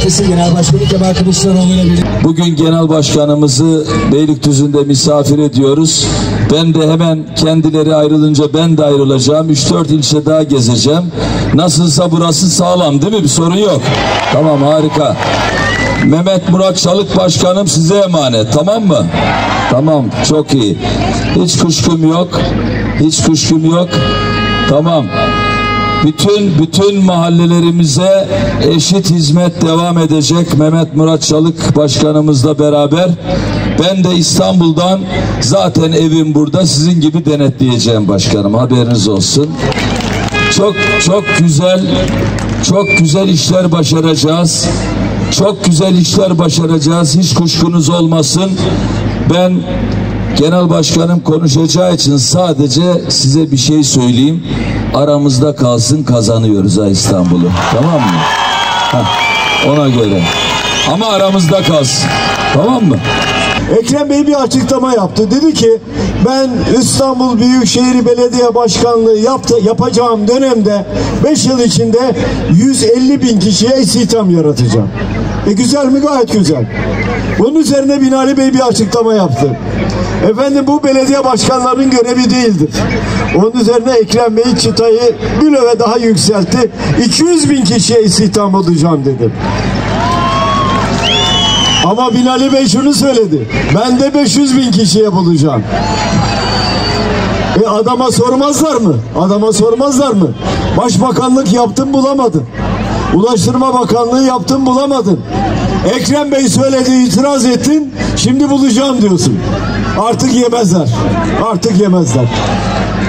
Partisi Genel Başkanı Kemal Kılıçdaroğlu ile birlikte. Bugün Genel Başkanımızı Beylikdüzü'nde misafir ediyoruz. Ben de hemen kendileri ayrılınca ben de ayrılacağım. 3-4 ilçe daha gezeceğim. Nasılsa burası sağlam değil mi? Bir sorun yok. Tamam, harika. Mehmet Murat Çalık Başkanım size emanet, tamam mı? Tamam, çok iyi. Hiç kuşkum yok. Hiç kuşkum yok. Tamam. Bütün mahallelerimize eşit hizmet devam edecek Mehmet Murat Çalık Başkanımızla beraber. Ben de İstanbul'dan, zaten evim burada, sizin gibi denetleyeceğim başkanım, haberiniz olsun. Çok güzel işler başaracağız. Çok güzel işler başaracağız. Hiç kuşkunuz olmasın. Ben Genel Başkanım konuşacağı için sadece size bir şey söyleyeyim. Aramızda kalsın, kazanıyoruz ha İstanbul'u. Tamam mı? Ona göre. Ama aramızda kalsın. Tamam mı? Ekrem Bey bir açıklama yaptı. Dedi ki ben İstanbul Büyükşehir Belediye Başkanlığı yapacağım dönemde 5 yıl içinde 150 bin kişiye istihdam yaratacağım. Güzel mi? Gayet güzel. Bunun üzerine Binali Bey bir açıklama yaptı. Efendim, bu belediye başkanlarının görevi değildir. Onun üzerine Ekrem Bey çıtayı bir öve daha yükseltti. 200 bin kişiye istihdam olacağım dedi. Ama Binali Bey şunu söyledi. Ben de 500 bin kişiye bulacağım. Adama sormazlar mı? Adama sormazlar mı? Başbakanlık yaptın, bulamadın. Ulaştırma Bakanlığı yaptın, bulamadın. Ekrem Bey söyledi, itiraz ettin. Şimdi bulacağım diyorsun. Artık yemezler. Artık yemezler.